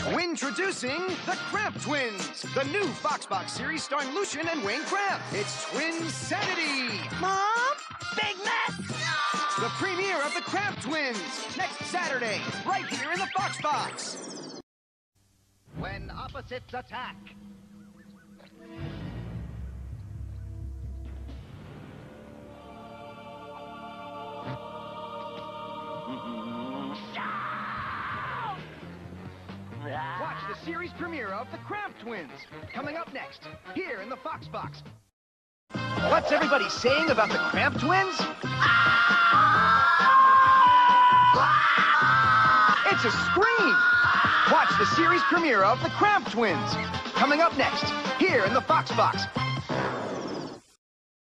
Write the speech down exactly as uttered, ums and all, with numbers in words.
Introducing the Cramp Twins, the new FoxBox series starring Lucien and Wayne Cramp. It's Twinsanity. Mom? Big mess! No! The premiere of the Cramp Twins, next Saturday, right here in the FoxBox. When opposites attack. Watch the series premiere of the Cramp Twins, coming up next, here in the FoxBox. What's everybody saying about the Cramp Twins? It's a scream! Watch the series premiere of the Cramp Twins, coming up next, here in the FoxBox.